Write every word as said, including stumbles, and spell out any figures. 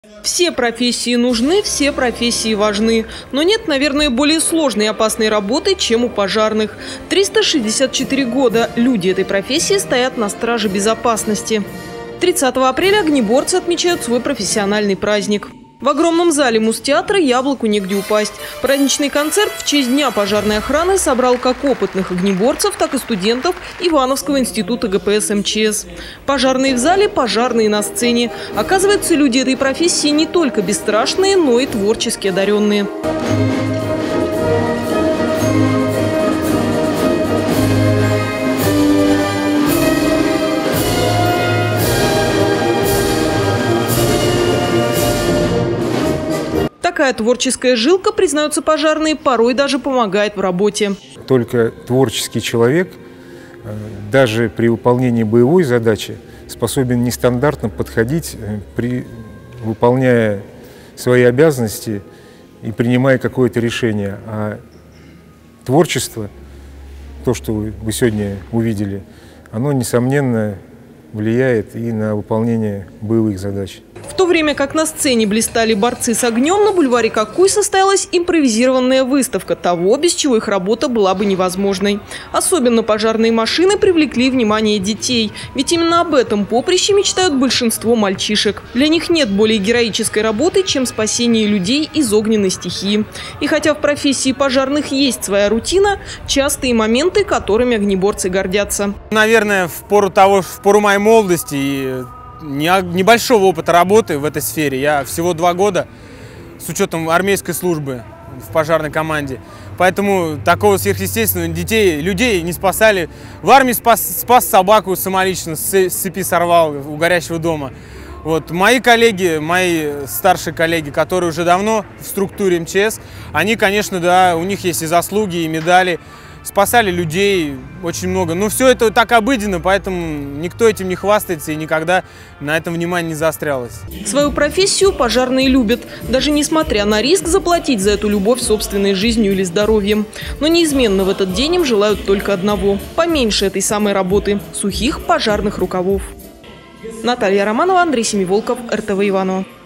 Все профессии нужны, все профессии важны. Но нет, наверное, более сложной и опасной работы, чем у пожарных. триста шестьдесят четыре года люди этой профессии стоят на страже безопасности. тридцатого апреля огнеборцы отмечают свой профессиональный праздник. В огромном зале Муз-театра яблоку негде упасть. Праздничный концерт в честь Дня пожарной охраны собрал как опытных огнеборцев, так и студентов Ивановского института гэ пэ эс эм че эс. Пожарные в зале, пожарные на сцене. Оказывается, люди этой профессии не только бесстрашные, но и творчески одаренные. Такая творческая жилка, признаются пожарные, порой даже помогает в работе. Только творческий человек, даже при выполнении боевой задачи, способен нестандартно подходить, при, выполняя свои обязанности и принимая какое-то решение. А творчество, то, что вы сегодня увидели, оно, несомненно, влияет и на выполнение боевых задач. В то время как на сцене блистали борцы с огнем, на бульваре Кокуй состоялась импровизированная выставка того, без чего их работа была бы невозможной. Особенно пожарные машины привлекли внимание детей. Ведь именно об этом поприще мечтают большинство мальчишек. Для них нет более героической работы, чем спасение людей из огненной стихии. И хотя в профессии пожарных есть своя рутина, частые моменты, которыми огнеборцы гордятся. Наверное, в пору того, в пору моей молодости и небольшого опыта работы в этой сфере. Я всего два года с учетом армейской службы в пожарной команде. Поэтому такого сверхъестественного детей, людей не спасали. В армии спас, спас собаку самолично, с цепи сорвал у горящего дома. Вот. Мои коллеги, мои старшие коллеги, которые уже давно в структуре эм че эс, они, конечно, да, у них есть и заслуги, и медали. Спасали людей очень много. Но все это так обыденно, поэтому никто этим не хвастается и никогда на этом внимание не заострялось. Свою профессию пожарные любят, даже несмотря на риск заплатить за эту любовь собственной жизнью или здоровьем. Но неизменно в этот день им желают только одного – поменьше этой самой работы – сухих пожарных рукавов. Наталья Романова, Андрей Семиволков, эр тэ вэ Иваново.